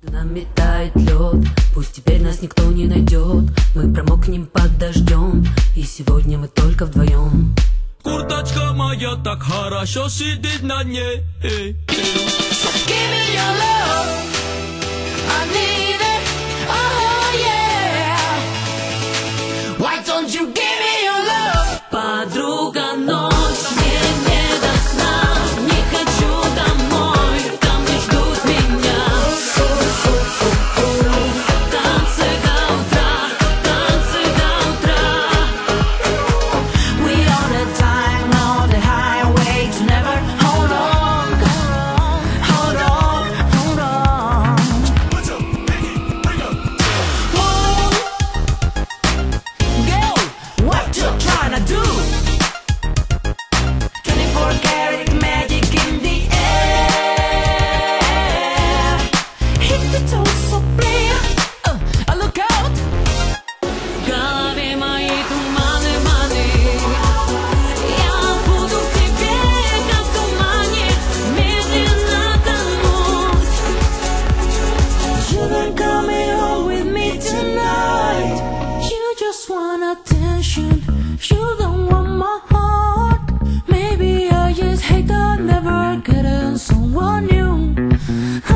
Нами тает лед, пусть теперь нас никто не найдет. Мы промокнем под дождем, и сегодня мы только вдвоем. Курточка моя так хорошо сидит на ней. So give me your love, I need it, oh yeah. Why don't you give me your love? Подруга, ночь, мне не до сна, не хочу домой, там не ждут меня. Танцы до утра, танцы до утра. We on the time, on the highway to never hold on, hold on, hold on. Whoa, girl, what you tryna do? 24 karat magic in the air. Hit the toes so clear, look out. В голове мои туманы, маны. Я буду в тебе, как в тумане, медленно тонуть. You've been coming home with me tonight. You just want attention, you don't want my heart. Maybe I just hate that never getting someone new. Oh,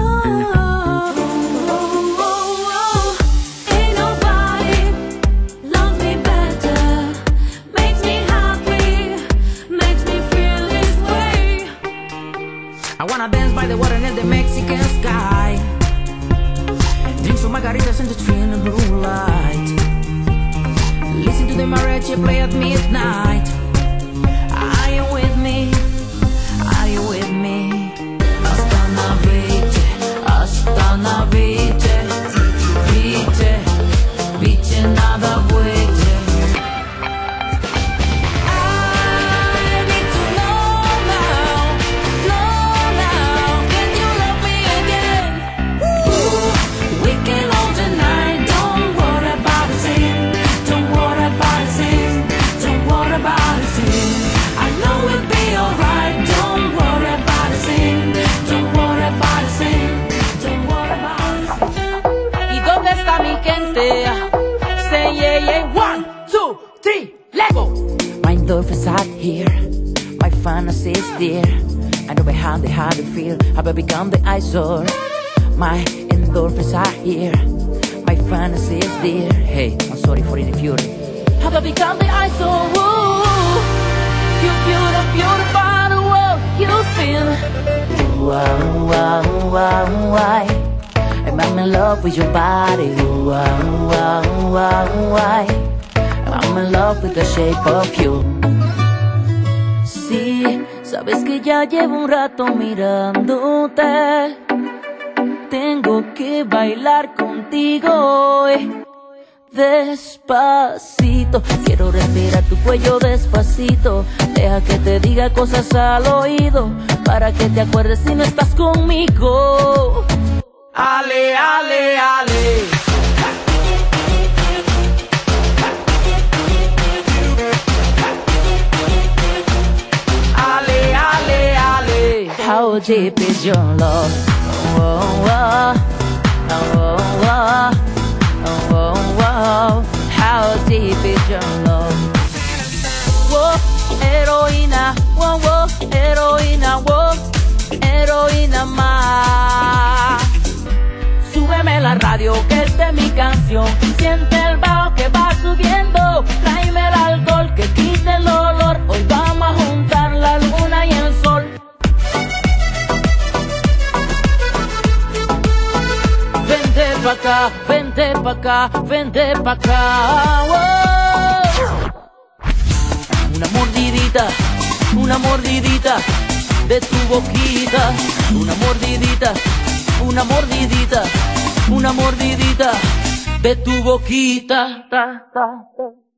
ain't nobody love me better, makes me happy, makes me feel this way. I wanna dance by the water in the Mexican sky. Drink some margaritas in the tree in the blue light. Listen to the mariachi play at midnight. Are you with me? Are you with me? Остановите, остановите, видите, видите, надо выйти. I need to know now, can you love me again? We can hold the night, don't worry about a thing, don't worry about a thing, don't worry about a thing. I know we'll be alright, don't worry about a thing, don't worry about a thing, don't worry about a thing. ¿Y dónde está mi gente? Say yeah, yeah, 1, 2, 3, let go! My endorphins out here, my fantasy is dear. I know behind the how to feel, have I become the eyesore? My endorphins are here, my fantasy is dear. Hey, I'm sorry for the fury. Have I become the eyesore? Ooh, you beautiful, beautiful the world you feel. Why? I'm in love with your body. Why? I'm in love with the shape of you. Sí, sabes que ya llevo un rato mirándote. Tengo que bailar contigo hoy. Despacito, quiero respirar tu cuello despacito. Deja que te diga cosas al oído, para que te acuerdes si no estás conmigo. Ale, ale, ale. Ale, ale, ale. How deep is your love? Oh, oh, oh, oh, oh, oh. How deep is your love? Whoa, heroína, whoa, whoa, heroína, whoa, heroína más. Súbeme la radio, que esta es mi canción. Siente el bajo que va subiendo. Tráeme el alcohol que quite el olor. Hoy vamos a juntar la luna y el sol. Vente pa' acá, vente pa' acá, vente pa' acá. Wow. Una mordidita de tu boquita. Una mordidita, una mordidita, una mordidita de tu boquita. Ta, ta, ta.